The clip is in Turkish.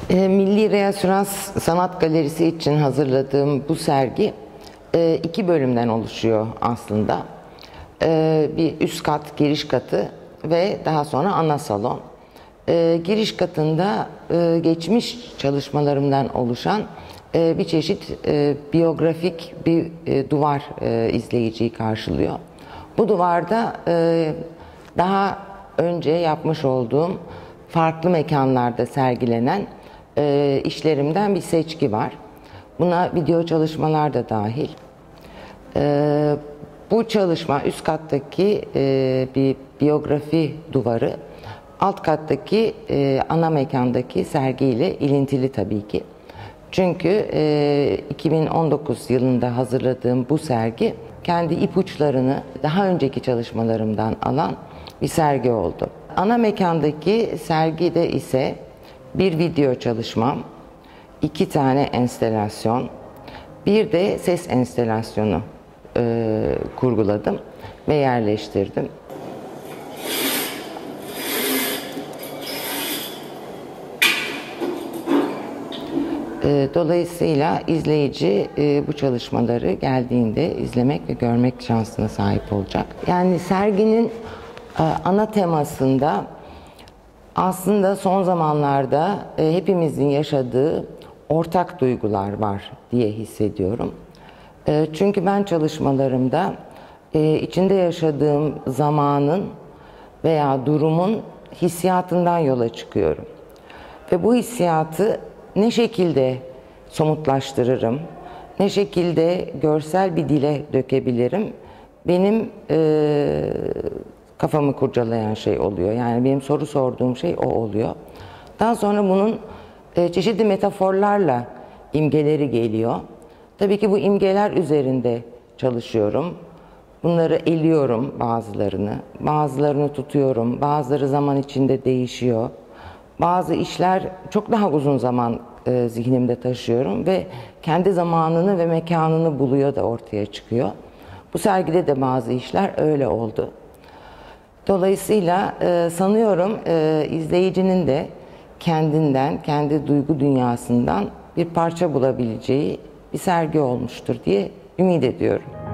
Milli Reasürans Sanat Galerisi için hazırladığım bu sergi iki bölümden oluşuyor aslında. Bir üst kat, giriş katı ve daha sonra ana salon. Giriş katında geçmiş çalışmalarımdan oluşan bir çeşit biyografik bir duvar izleyiciyi karşılıyor. Bu duvarda daha önce yapmış olduğum farklı mekanlarda sergilenen işlerimden bir seçki var. Buna video çalışmalar da dahil. Bu çalışma üst kattaki bir biyografi duvarı, alt kattaki ana mekandaki sergiyle ilintili tabii ki. Çünkü 2019 yılında hazırladığım bu sergi kendi ipuçlarını daha önceki çalışmalarımdan alan bir sergi oldu. Ana mekandaki sergide ise bir video çalışmam, 2 tane enstelasyon, bir de ses enstelasyonu kurguladım ve yerleştirdim. Dolayısıyla izleyici bu çalışmaları geldiğinde izlemek ve görmek şansına sahip olacak. Yani serginin ana temasında aslında son zamanlarda hepimizin yaşadığı ortak duygular var diye hissediyorum. Çünkü ben çalışmalarımda içinde yaşadığım zamanın veya durumun hissiyatından yola çıkıyorum. Ve bu hissiyatı ne şekilde somutlaştırırım, ne şekilde görsel bir dile dökebilirim, benim kafamı kurcalayan şey oluyor. Yani benim soru sorduğum şey o oluyor. Daha sonra bunun çeşitli metaforlarla imgeleri geliyor. Tabii ki bu imgeler üzerinde çalışıyorum. Bunları eliyorum bazılarını tutuyorum, bazıları zaman içinde değişiyor. Bazı işler çok daha uzun zaman zihnimde taşıyorum ve kendi zamanını ve mekanını buluyor da ortaya çıkıyor. Bu sergide de bazı işler öyle oldu. Dolayısıyla sanıyorum izleyicinin de kendinden, kendi duygu dünyasından bir parça bulabileceği bir sergi olmuştur diye ümit ediyorum.